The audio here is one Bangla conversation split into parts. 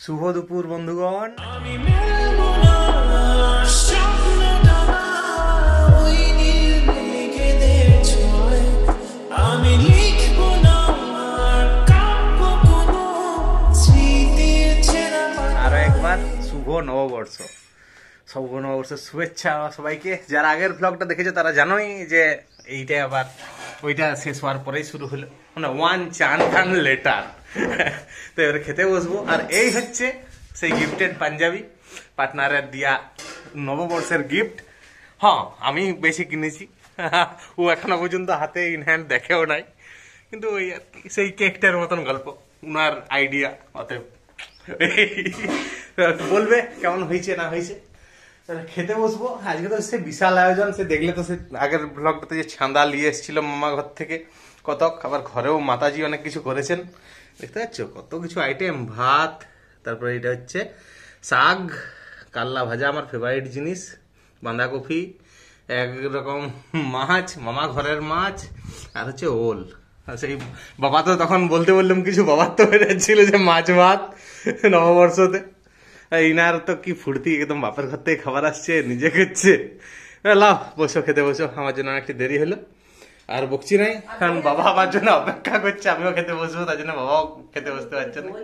শুভ দুপুর বন্ধুগণ। আরো একবার শুভ নববর্ষ, শুভ নববর্ষের শুভেচ্ছা সবাইকে। যারা আগের ব্লগটা দেখেছে তারা জানোই যে এইটা আবার ওইটা শেষ হওয়ার পরেই শুরু হলো, মানে ওয়ান চান খান লেটার। তো এবারে খেতে বসবো। আর এই হচ্ছে সেই গিফটেড পাঞ্জাবি, পার্টনারের দিয়া নববর্ষের গিফট। হ্যাঁ, আমি বেশি কিনেছি, ও এখনো পর্যন্ত হাতে ইন হ্যান্ড দেখেও নাই, কিন্তু ওই আর কি সেই কেকটার মতন গল্প, উনার আইডিয়া। অতএব বলবে কেমন হয়েছে না হয়েছে। খেতে বসবো। আজকে তো সে বিশাল আয়োজন, সে দেখলে তো সে আগের ব্লগটাতে যে ছান্দা নিয়ে এসেছিল মামা ঘর থেকে কতক, আবার ঘরেও মাতাজি অনেক কিছু করেছেন, দেখতে পাচ্ছ কত কিছু আইটেম। ভাত, তারপরে এটা হচ্ছে শাক, কাল্লা ভাজা আমার ফেভারিট জিনিস, বাঁধাকপি, একরকম মাছ, মামা ঘরের মাছ, আর হচ্ছে ওল। আর সেই বাবা তো তখন বলতে বললাম কিছু, বাবার তো হয়ে যাচ্ছিল যে মাছ ভাত নববর্ষতে। ইনার তো কি ফুর্তি, একদম বাপের ঘর থেকে খাবার আসছে, নিজে খেচ্ছে। লাভ, বসো খেতে বসো, আমার জন্য অনেকটা দেরি হলো। আর বকছি নাই, কারণ বাবা আমার জন্য অপেক্ষা করছে, আমিও খেতে বসবো, তার জন্য বাবাও খেতে বসতে পারছে না।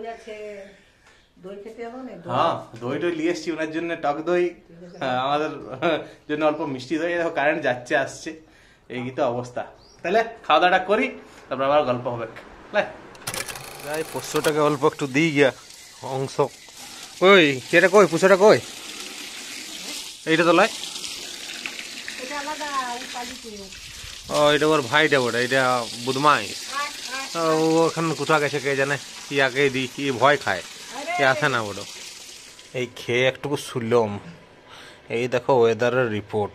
হ্যাঁ, দই টই নিয়ে এসছি ওনার জন্য, টক দই, আমাদের জন্য অল্প মিষ্টি দই। দেখো কারেন্ট যাচ্ছে আসছে, এই তো অবস্থা। তাহলে খাওয়া দাওয়াটা করি, তারপর আবার গল্প হবে। যাই, পোষ্যটাকে অল্প একটু দিই গিয়া অংশ। কই কেটা, কই পুষোটা কই? এইটা তো লয়, ও এটা ওর ভাইটা, ওটা এটা বুধমাই। ও ওখানে কোথা গেছে কে জানে, ইয়াকে দিই, কি ভয় খায়, কে আসে না বড়। এই খেয়ে একটুকু শুনলাম, এই দেখো ওয়েদারের রিপোর্ট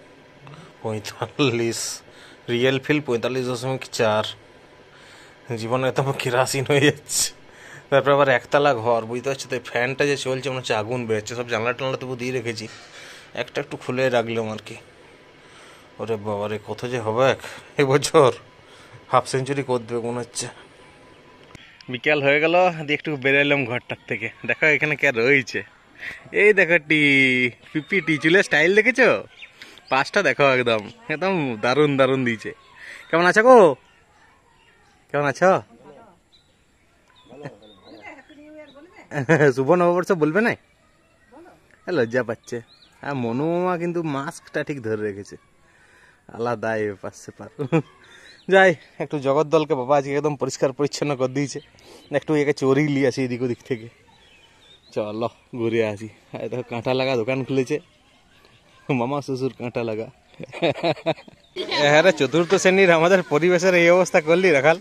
45, রিয়েল ফিল 45.4। জীবনে একদম কেরাসিন হয়ে যাচ্ছে। তারপর আবার একতলা ঘর, বুঝতে পারছি তো, ফ্যানটা যে চলছে মনে হচ্ছে আগুন বেরোচ্ছে। সব জানলা টানলা তবু দিয়ে রেখেছি, একটা একটু খুলে রাখলাম আর কি। ওরে বাবারে, কত যে হবে এবছর, হাফ সেঞ্চুরি করে দেবে মনে হচ্ছে। বিকেল হয়ে গেল, দিয়ে একটু বেরোলাম ঘরটার থেকে। দেখো এখানে কে রয়েছে, এই দেখো টি পিপি টি, চুলের স্টাইল দেখেছো? পাঁচটা দেখো, একদম একদম দারুণ দারুণ দিয়েছে। কেমন আছো গো, কেমন আছো? শুভ নববর্ষ বলবে না, লজ্জা পাচ্ছে। আর মনু মামা কিন্তু মাস্কটা ঠিক ধরে রেখেছে, আলাদা পাচ্ছে পার। যাই, একটু জগদ্দলকে বাবা আজকে একদম পরিষ্কার পরিচ্ছন্ন করে দিয়েছে, একটু একে চোরি নিয়ে আসি এদিক ওদিক থেকে। চলো ঘুরে আসি। দেখো কাঁটা লাগা দোকান খুলেছে, মামা শ্বশুর কাঁটা লাগা। হ্যাঁ, চতুর্থ শ্রেণীর আমাদের পরিবেশের এই অবস্থা করলি রাখাল,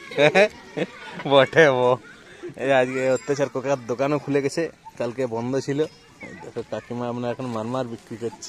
বটে ও। আজকে অত্যাচার কোকার দোকানও খুলে গেছে, কালকে বন্ধ ছিল। দেখো কাকিমা আমরা এখন মারমার বিক্রি করছে।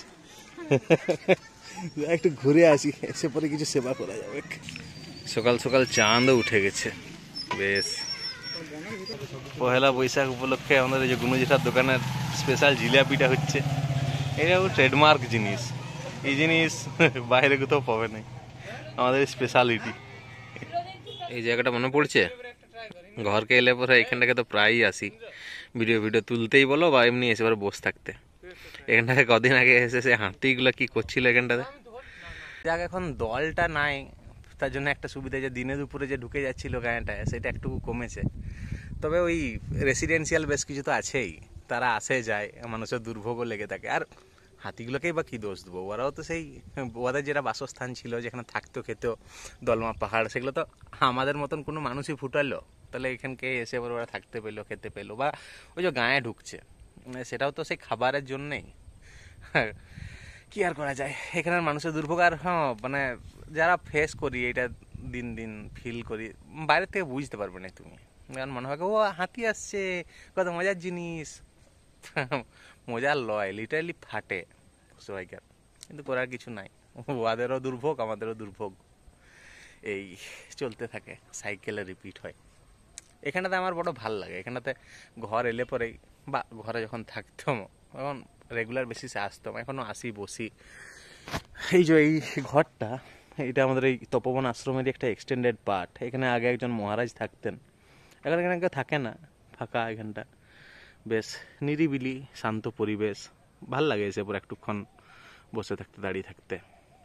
একটু ঘুরে আসি, এসে পরে কিছু সেবা করা যাবে। সকাল সকাল চাঁদও উঠে গেছে, বেশ। পহেলা বৈশাখ উপলক্ষে আমাদের এই যে গুনুজিঠার দোকানের স্পেশাল জিলাপিটা হচ্ছে। এটা ট্রেডমার্ক জিনিস, এই জিনিস বাইরে কোথাও পাবে না, আমাদের স্পেশালিটি। এই জায়গাটা মনে পড়ছে, ঘরকে এলে পরে এখানটাকে তো প্রায়ই আসি, ভিডিও তুলতেই বলো বা এমনি এসে পরে বসে থাকতে। এখানটাকে কদিন আগে এসে সে হাতিগুলো কি করছিল এখানটাতে। যাক, এখন দলটা নাই, তার জন্য একটা সুবিধা যে দিনে দুপুরে যে ঢুকে যাচ্ছিল গাঁটায়, সেটা একটু কমেছে। তবে ওই রেসিডেন্সিয়াল বেশ কিছু তো আছেই, তারা আসে যায়, মানুষের দুর্ভোগও লেগে থাকে। আর হাতিগুলোকেই বা কী দোষ দেবো, ওরাও তো সেই ওদের যেটা বাসস্থান ছিল, যেখানে থাকতো খেতো, দলমা পাহাড়, সেগুলো তো আমাদের মতন কোনো মানুষই ফুটালো, তাহলে এখানকে এসে ওরা থাকতে পেলো, খেতে পেলো। বা ওই যে গায়ে ঢুকছে, সেটাও তো সেই খাবারের জন্যেই। কি আর করা যায়, এখানের মানুষের দুর্ভোগ। আর হ্যাঁ, মানে যারা ফেস করি এটা দিন দিন ফিল করি, বাইরের থেকে বুঝতে পারবে না তুমি, কারণ মনে হয় ও হাতি আসছে, কত মজার জিনিস। মজার লয়, লিটারালি ফাটে সবাইকার, কিন্তু করার কিছু নাই। ওদেরও দুর্ভোগ, আমাদেরও দুর্ভোগ, এই চলতে থাকে, সাইকেলে রিপিট হয়। এখানটাতে আমার বড় ভাল লাগে। এখানটাতে ঘর এলে পরেই, বা ঘরে যখন থাকতাম, তখন রেগুলার বেসিসে আসতাম, এখনও আসি, বসি। এই যে এই ঘরটা, এটা আমাদের এই তপবন আশ্রমের একটা এক্সটেন্ডেড পার্ট। এখানে আগে একজন মহারাজ থাকতেন, এখন এখানে কেউ থাকে না, ফাঁকা এখানটা। বেশ নিরিবিলি শান্ত পরিবেশ, ভাল লাগে এসে পর একটুক্ষণ বসে থাকতে, দাঁড়িয়ে থাকতে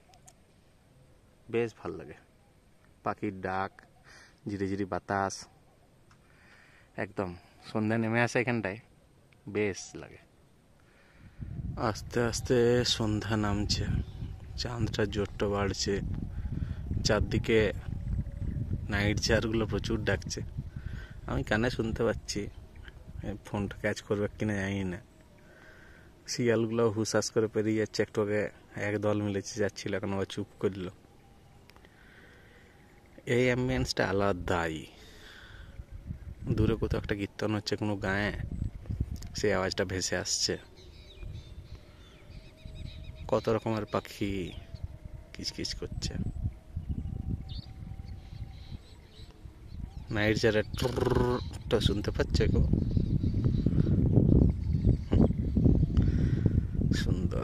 বেশ ভাল লাগে। পাখির ডাক, ঝিরিঝিরি বাতাস, একদম সন্ধ্যা নেমে আসে এখানটায়, বেশ লাগে। আস্তে আস্তে সন্ধ্যা নামছে, চাঁদটা জোরটা বাড়ছে, চারদিকে নাইট জারগুলো প্রচুর ডাকছে। আমি কানে শুনতে পাচ্ছি, ফোনটা ক্যাচ করবে কিনা জানি না। শিয়ালগুলো হুসাস করে পেরিয়ে যাচ্ছে, একটু আগে এক দল মিলেছে যাচ্ছিল, এখন আবার চুপ করলো। এই অ্যাম্বিয়েন্সটা আলাদাই। দূরে কোথাও একটা কীর্তন হচ্ছে কোনো গায়ে, সেই আওয়াজটা ভেসে আসছে। কত রকমের পাখি কিচকিচ করছে। নাইট জারের ট্রটা শুনতে পাচ্ছে গো, সুন্দর।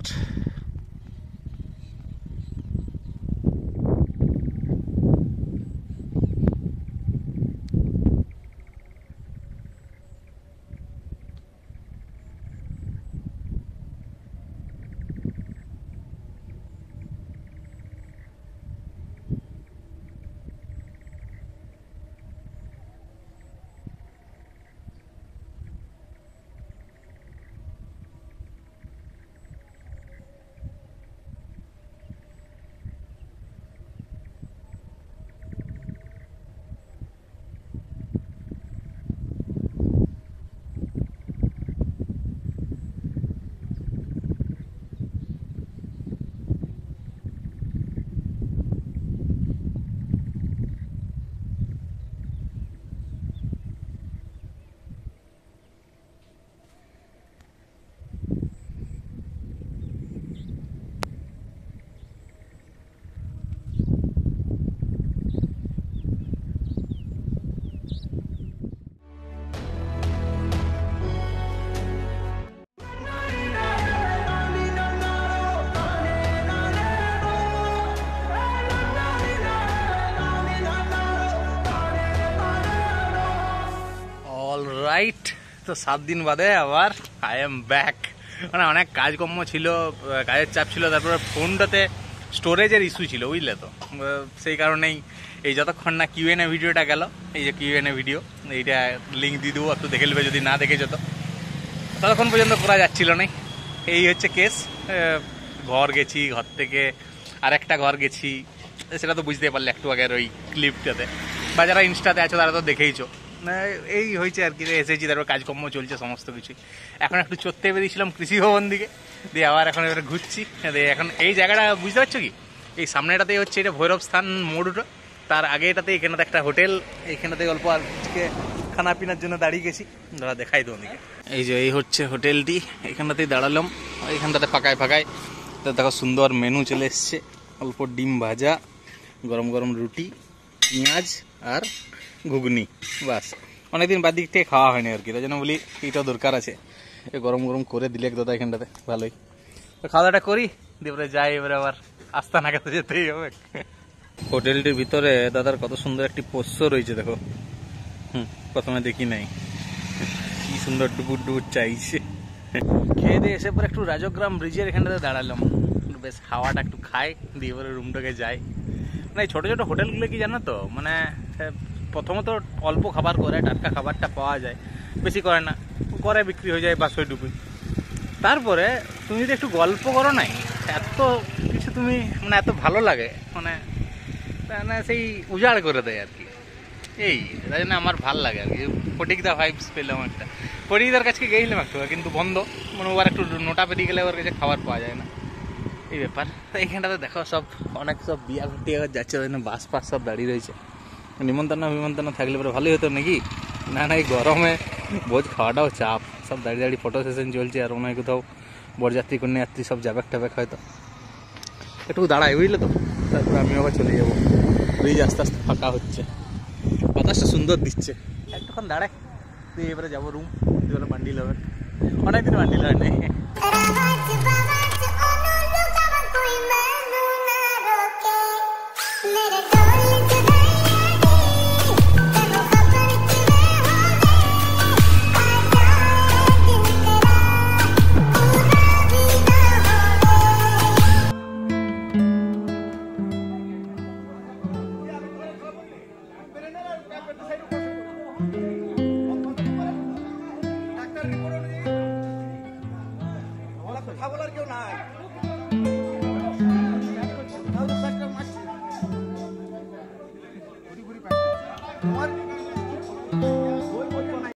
রাইট, তো 7 দিন বাদে আবার আই এম ব্যাক। মানে অনেক কাজকর্ম ছিল, কাজের চাপ ছিল, তারপরে ফোনটাতে স্টোরেজের ইস্যু ছিল, বুঝলে তো। সেই কারণেই এই যতক্ষণ না কিউএনএ ভিডিওটা গেল, এই যে কিউএনএ ভিডিও, এইটা লিঙ্ক দিয়ে দেবো, একটু দেখে নেবে যদি না দেখে যেত, ততক্ষণ পর্যন্ত করা যাচ্ছিল না। এই হচ্ছে কেস। ঘর গেছি, ঘর থেকে আরেকটা ঘর গেছি, সেটা তো বুঝতে পারলে একটু আগের ওই ক্লিপটাতে, বা যারা ইনস্টাতে আছো তারা তো দেখেইছো। এই হয়েছে আর কি, এসেছি, তারপর কাজকর্ম চলছে সমস্ত কিছুই। এখন একটু চড়তে বেরিয়েছিলাম কৃষি ভবন দিকে, দিয়ে আবার এখন এবারে ঘুরছি। এখন এই জায়গাটা বুঝতে পারছো কি, এই সামনেটাতেই হচ্ছে এটা ভৈরব স্থান মোড়টা, তার আগে এটাতে এখানেতে একটা হোটেল, এইখানেতে অল্প আজকে খানা পিনার জন্য দাঁড়িয়ে গেছি, দাঁড়া দেখাই তো ওদিকে। এই যে এই হচ্ছে হোটেলটি, এখানটাতেই দাঁড়ালাম, এইখানটাতে ফাঁকায় ফাঁকায়। তো দেখো সুন্দর মেনু চলে এসছে, অল্প ডিম ভাজা, গরম গরম রুটি, পেঁয়াজ আর ঘুগনি, বাস। অনেকদিন বাদ দিক থেকে খাওয়া হয়নি আর কি, তাই জন্য বলি এইটাও দরকার আছে, গরম গরম করে দিলে দাদা এখানটাতে ভালোই। তো খাওয়া দাওয়াটা করি, দিয়ে এবারে যাই, এবারে আবার আস্তানা কাছে যেতেই হবে। হোটেলটির ভিতরে দাদার কত সুন্দর একটি পোষ্য রয়েছে দেখো, প্রথমে দেখি নাই, কি সুন্দর ডুবুর ডুবুর চাইছে। খেয়ে দিয়ে এসে পরে একটু রাজগ্রাম ব্রিজের এখানটাতে দাঁড়ালাম, বেশ হাওয়াটা একটু খাই, দিয়ে এবারে রুমটাকে যাই। মানে ছোট ছোট হোটেলগুলো কি জানো তো, মানে প্রথমত অল্প খাবার করে, টাটকা খাবারটা পাওয়া যায়, বেশি করে না, করে বিক্রি হয়ে যায় বাসই ডুবি। তারপরে তুমি যদি একটু গল্প করো নাই, এত কিছু তুমি মানে এত ভালো লাগে, মানে সেই উজাড় করে দেয় আর কি। এই তাই জন্য আমার ভাল লাগে আর কি, ফটিকদা ভাইবস পেলাম একটা। ফটিকদার কাছে গেছিলাম একটু, কিন্তু বন্ধ, মানে ওর একটু নোটা পেরিয়ে গেলে ওর কাছে খাবার পাওয়া যায় না, এই ব্যাপার। তো এইখানটাতে দেখো সব অনেক সব বিয়া ঘুরতে যাচ্ছে, ওই জন্য বাস ফাস সব দাঁড়িয়ে রয়েছে। নিমন্ত্রণ থাকলে পরে ভালোই হতো নাকি, না না এই গরমে ভোজ খাওয়াটাও চাপ, সব দাঁড়িয়ে দাঁড়িয়ে ফটো সেশন চলছে, আর ওনায় কোথাও বরযাত্রী কন্যাযাত্রী সব যাবেক হয়তো, একটু দাঁড়ায় বুঝলে তো, তারপরে আমি আবার চলে যাবো। ব্রিজ আস্তে আস্তে ফাঁকা হচ্ছে, বাতাসটা সুন্দর দিচ্ছে, একটুক্ষণ দাঁড়ায়, দিয়ে এবারে যাবো রুম, দিয়ে বান্ডিল হবে, অনেকদিন বান্ডিল হয় নাই। করতে